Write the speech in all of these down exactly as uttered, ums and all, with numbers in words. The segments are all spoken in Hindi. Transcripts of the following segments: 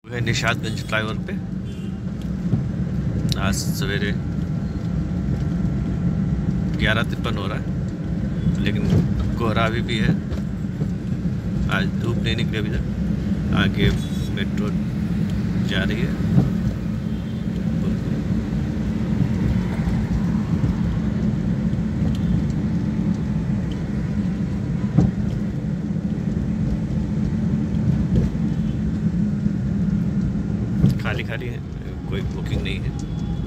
है निशातगंज फ्लाईओवर पे। आज सवेरे ग्यारह तिरपन हो रहा है, लेकिन कोहरा अभी भी है। आज धूप नहीं निकली अभी तक। आगे मेट्रो जा रही है। खाली खाली है, कोई बुकिंग नहीं है।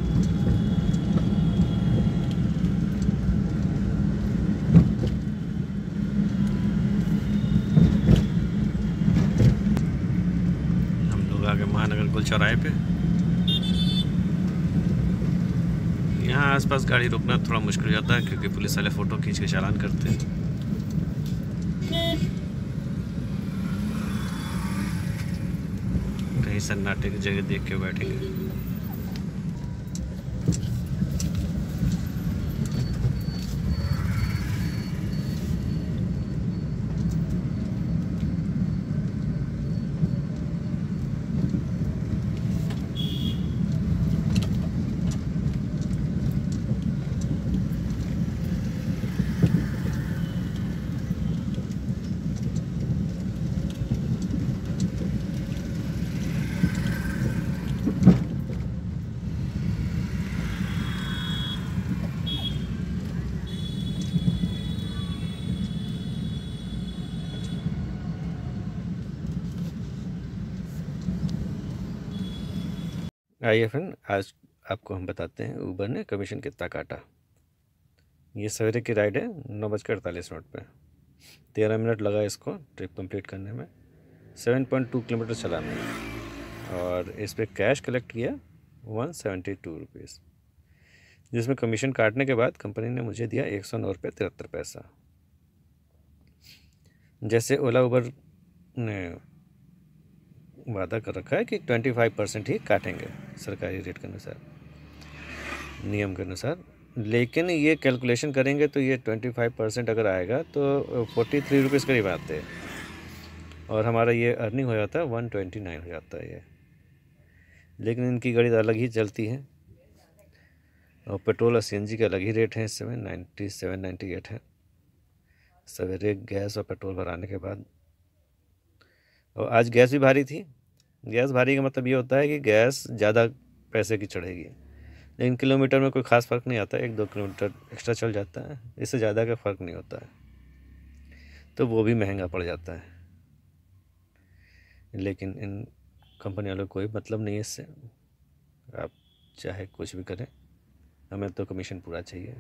हम लोग आ गए महानगर गोल चौराहे पे। यहाँ आसपास गाड़ी रोकना थोड़ा मुश्किल हो जाता है, क्योंकि पुलिस वाले फ़ोटो खींच के चालान करते हैं। कहीं सन्नाटे की जगह देख के बैठेंगे। आइए फ्रेंड, आज आपको हम बताते हैं उबर ने कमीशन कितना काटा। ये सवेरे की राइड है, नौ बजकर अड़तालीस मिनट पर। तेरह मिनट लगा इसको ट्रिप कंप्लीट करने में। सेवन पॉइंट टू किलोमीटर चला मैं, और इस पर कैश कलेक्ट किया वन सेवेंटी टू रुपीज़, जिसमें कमीशन काटने के बाद कंपनी ने मुझे दिया एक सौ नौ रुपये तिहत्तर पैसा। जैसे ओला उबर ने वादा कर रखा है कि पच्चीस परसेंट ही काटेंगे सरकारी रेट के अनुसार, नियम के अनुसार, लेकिन ये कैलकुलेशन करेंगे तो ये पच्चीस परसेंट अगर आएगा तो तैंतालीस रुपीज़ करीब आते हैं, और हमारा ये अर्निंग हो जाता है एक सौ उनतीस हो जाता है ये। लेकिन इनकी गाड़ी अलग ही चलती है, और पेट्रोल और सीएनजी का अलग ही रेट है। इस समय नाइन्टी सेवन नाइन्टी एट है सवेरे गैस और पेट्रोल भराने के बाद। और आज गैस भी भारी थी। गैस भारी का मतलब ये होता है कि गैस ज़्यादा पैसे की चढ़ेगी, लेकिन किलोमीटर में कोई ख़ास फ़र्क नहीं आता। एक दो किलोमीटर एक्स्ट्रा चल जाता है, इससे ज़्यादा का फ़र्क नहीं होता है, तो वो भी महंगा पड़ जाता है। लेकिन इन कंपनी वालों को कोई मतलब नहीं है इससे। आप चाहे कुछ भी करें, हमें तो कमीशन पूरा चाहिए।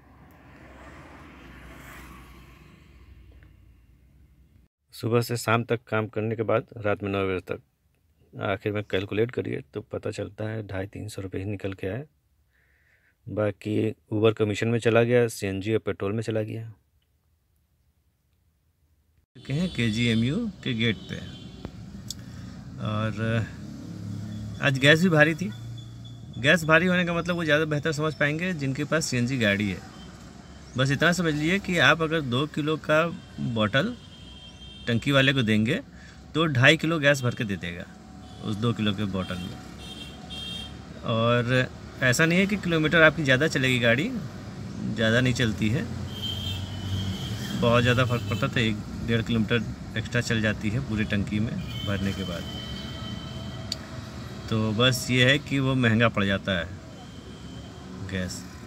सुबह से शाम तक काम करने के बाद रात में नौ बजे तक आखिर में कैलकुलेट करिए तो पता चलता है ढाई तीन सौ रुपये ही निकल के आए। बाकी ऊबर कमीशन में चला गया, सीएनजी और पेट्रोल में चला गया। चुके हैं केजीएमयू के गेट पे, और आज गैस भी भारी थी। गैस भारी होने का मतलब वो ज़्यादा बेहतर समझ पाएंगे जिनके पास सीएनजी गाड़ी है। बस इतना समझ लीजिए कि आप अगर दो किलो का बॉटल टंकी वाले को देंगे तो ढाई किलो गैस भर के दे देगा उस दो किलो के बॉटल में। और ऐसा नहीं है कि किलोमीटर आपकी ज़्यादा चलेगी, गाड़ी ज़्यादा नहीं चलती है, बहुत ज़्यादा फर्क पड़ता था। एक डेढ़ किलोमीटर एक्स्ट्रा चल जाती है पूरी टंकी में भरने के बाद। तो बस ये है कि वो महंगा पड़ जाता है गैस।